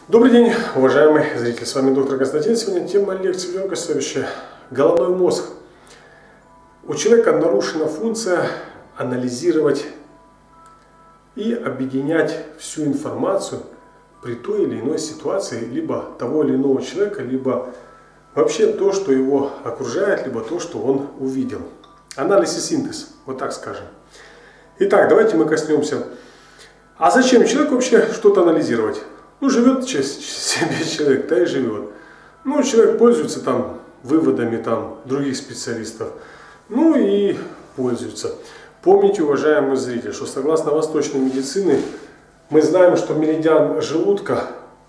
Добрый день, уважаемые зрители, с вами доктор Константин. Сегодня тема лекции видео следующая. Головной мозг. У человека нарушена функция анализировать и объединять всю информацию при той или иной ситуации, либо того или иного человека, либо вообще то, что его окружает, либо то, что он увидел. Анализ и синтез, вот так скажем. Итак, давайте мы коснемся. А зачем человеку вообще что-то анализировать? Ну, живет себе человек, да и живет. Ну, человек пользуется там выводами там других специалистов. Ну и пользуется. Помните, уважаемые зрители, что согласно восточной медицине, мы знаем, что меридиан желудка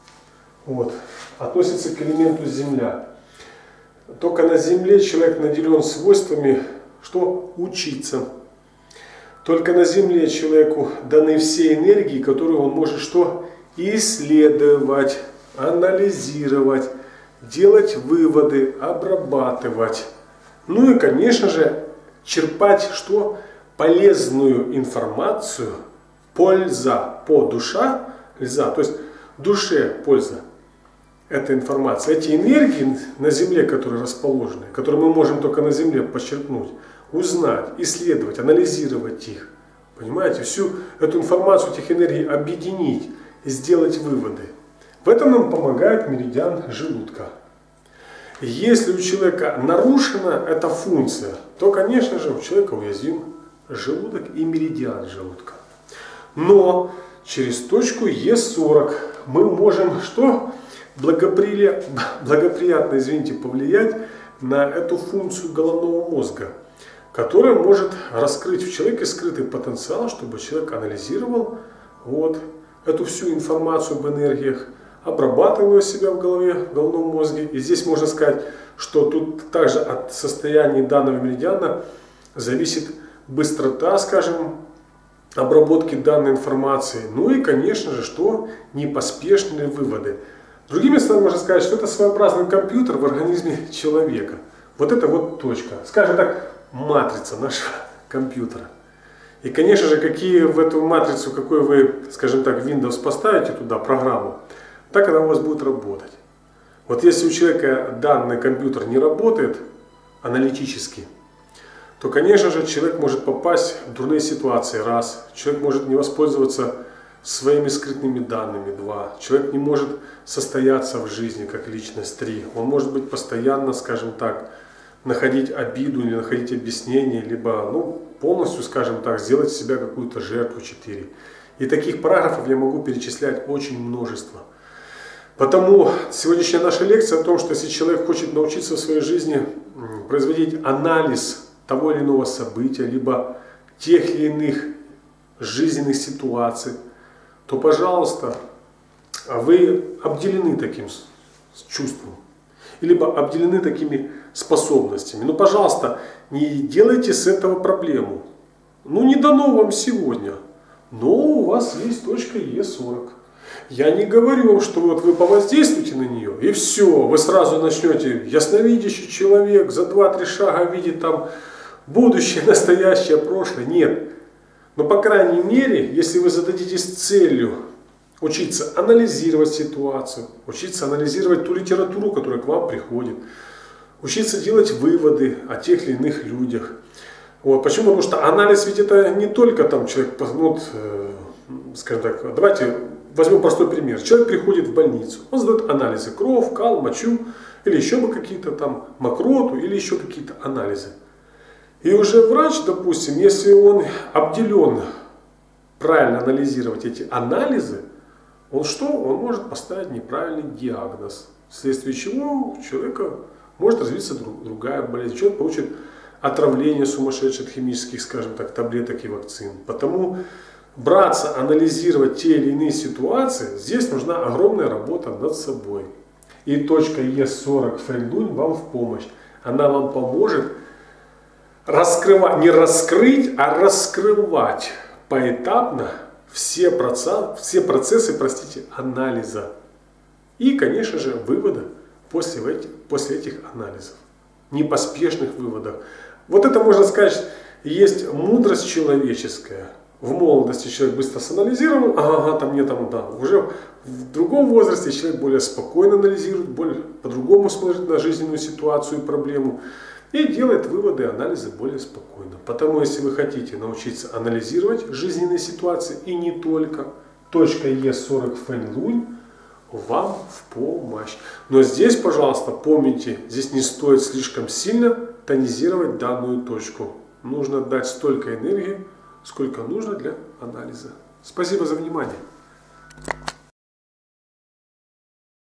относится к элементу Земля. Только на Земле человек наделен свойствами, что учиться. Только на Земле человеку даны все энергии, которые он может что? Исследовать, анализировать, делать выводы, обрабатывать. Ну и, конечно же, черпать что? Полезную информацию, польза по душа, то есть душе польза. Эта информация, эти энергии на Земле, которые расположены, которые мы можем только на Земле почерпнуть, узнать, исследовать, анализировать их. Понимаете, всю эту информацию, этих энергий объединить и сделать выводы. В этом нам помогает меридиан желудка. Если у человека нарушена эта функция, то, конечно же, у человека уязвим желудок и меридиан желудка. Но через точку Е40 мы можем что? Благоприятно, повлиять на эту функцию головного мозга, которая может раскрыть в человеке скрытый потенциал, чтобы человек анализировал эту всю информацию об энергиях, обрабатывал ее себя в голове, в головном мозге. И здесь можно сказать, что тут также от состояния данного меридиана зависит быстрота, скажем, обработки данной информации. Ну и, конечно же, что непоспешные выводы. Другими словами, можно сказать, что это своеобразный компьютер в организме человека. Вот это вот точка. Скажем так, матрица нашего компьютера. И, конечно же, какие в эту матрицу, какой вы, скажем так, Windows поставите туда, программу, так она у вас будет работать. Вот если у человека данный компьютер не работает аналитически, то, конечно же, человек может попасть в дурные ситуации, раз. Человек может не воспользоваться своими скрытыми данными, два. Человек не может состояться в жизни как личность, три. Он может быть постоянно, скажем так, находить обиду или находить объяснение, либо полностью, скажем так, сделать из себя какую-то жертву, 4. И таких параграфов я могу перечислять очень множество. Потому сегодняшняя наша лекция о том, что если человек хочет научиться в своей жизни производить анализ того или иного события, либо тех или иных жизненных ситуаций, то, пожалуйста, вы обделены таким чувством, либо обделены такими способностями. Но, пожалуйста, не делайте с этого проблему. Не дано вам сегодня, но у вас есть точка Е40. Я не говорю вам, что вы повоздействуете на нее, и все, вы сразу начнете ясновидящий человек, за 2-3 шага видит там будущее, настоящее, прошлое. Нет. Но, по крайней мере, если вы зададитесь целью учиться анализировать ситуацию, учиться анализировать ту литературу, которая к вам приходит, учиться делать выводы о тех или иных людях. Почему? Потому что анализ ведь это не только там человек, скажем так, давайте возьмем простой пример. Человек приходит в больницу, он сдает анализы: кровь, кал, мочу, или еще бы какие-то там мокроту, или еще какие-то анализы. И уже врач, допустим, если он обделен правильно анализировать эти анализы, он может поставить неправильный диагноз, вследствие чего у человека может развиться другая болезнь. Человек получит отравление сумасшедших химических, скажем так, таблеток и вакцин. Потому браться, анализировать те или иные ситуации, здесь нужна огромная работа над собой. И точка Е40 Фрейдунь вам в помощь. Она вам поможет раскрывать, не раскрыть, а раскрывать поэтапно все процессы, анализа. И, конечно же, вывода после этих анализов. Непоспешных выводов. Вот это, можно сказать, есть мудрость человеческая в молодости человек быстро санализировал, ага, там нет, там, да. Уже в другом возрасте человек более спокойно анализирует, более по-другому смотрит на жизненную ситуацию и проблему и делает выводы и анализы более спокойно. Потому если вы хотите научиться анализировать жизненные ситуации и не только, точка Е40 Фэнь Лунь вам в помощь. Но здесь, пожалуйста, помните, здесь не стоит слишком сильно тонизировать данную точку. Нужно дать столько энергии, сколько нужно для анализа. Спасибо за внимание.